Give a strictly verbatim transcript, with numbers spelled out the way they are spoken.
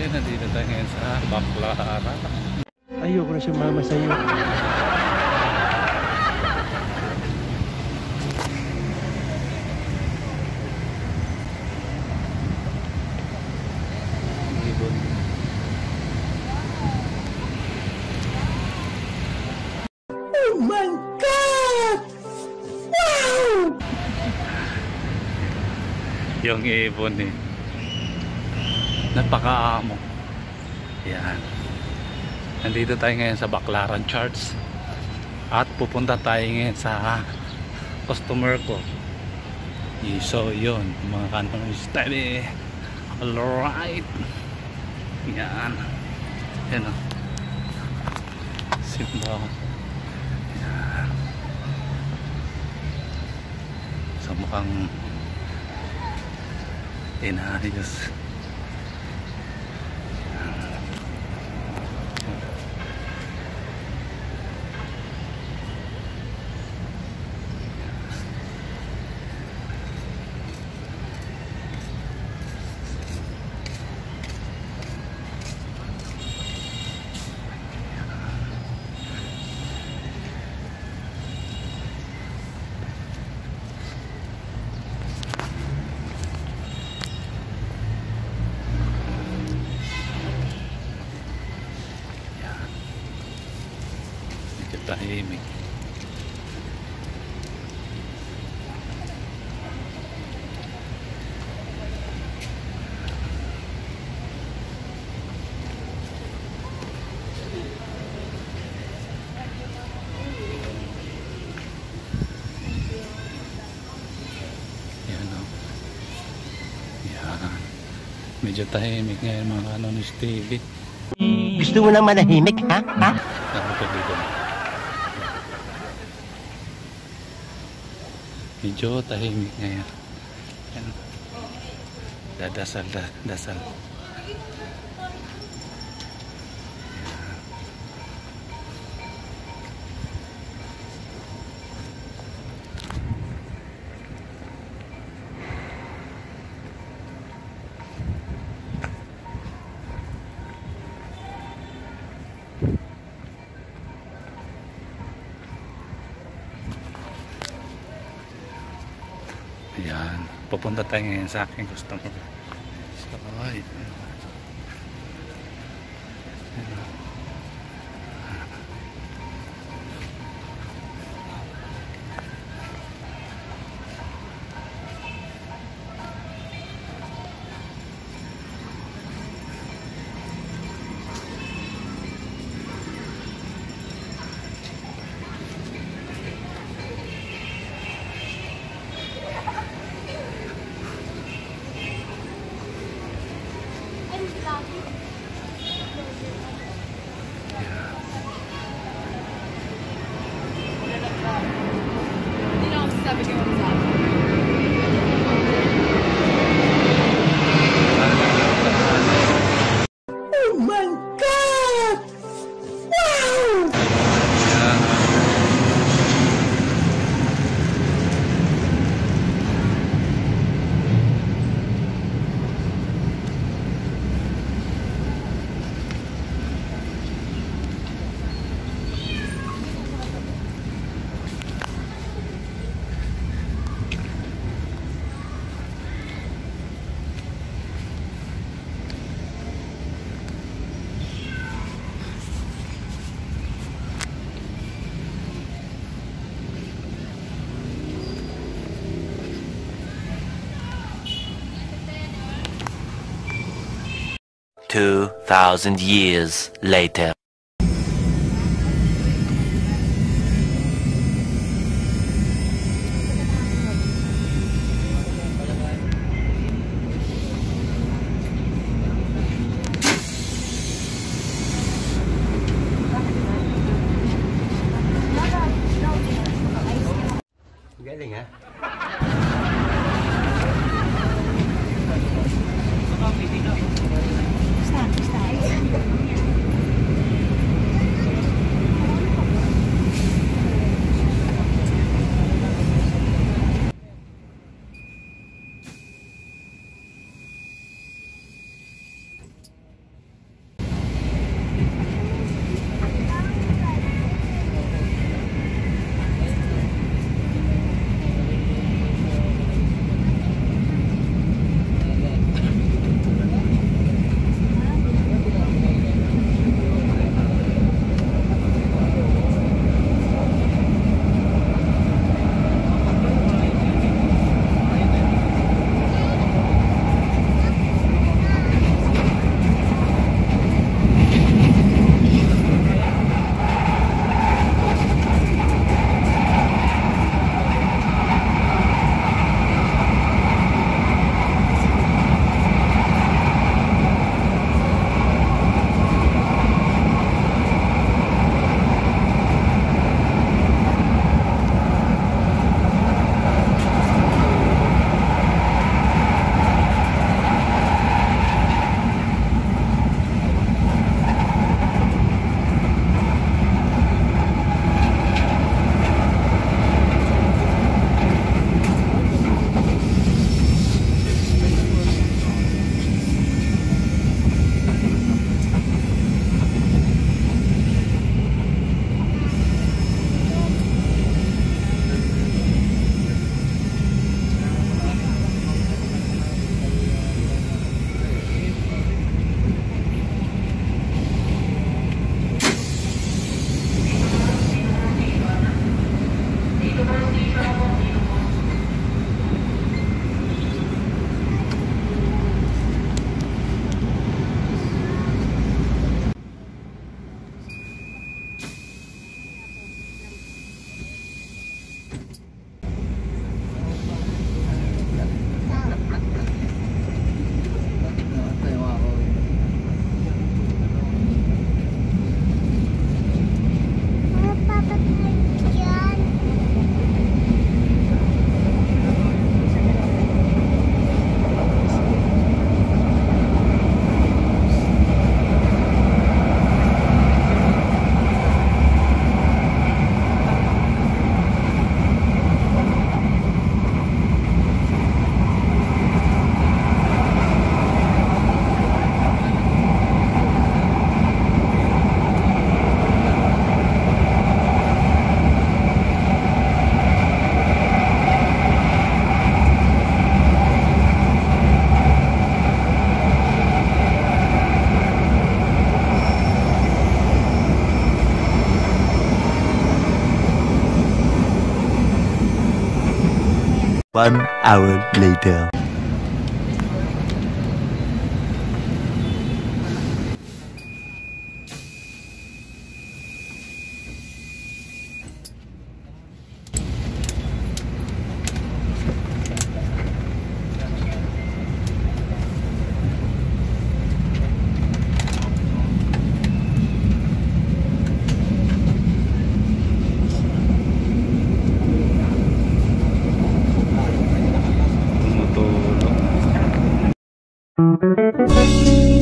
nandito tayo ngayon sa Baclaran. Ayoko na sumama sa iyo. Ibon. Oh my God! Wow! Yung ibon eh. Napakaamo. Yan. Nandito tayo ngayon sa Baclaran Church. At pupunta tayo ngayon sa customer ko. So yun, mga kanong study. Alright. Yan. Yan o. Simba. Yan. So mukhang inayos. Tahimik. Yan o. Yan. Medyo tahimik ngayon mga ano ni Stevie. Gusto mo nang manahimik, ha? Ha? Nakapag dito. Medyo tahimik ngayon. Yan. Dadasal, da, dasal. Ayan, pupunta tayo ngayon sa aking customer. So, ay, Two thousand years later. Galing, ha? One hour later. Matulog.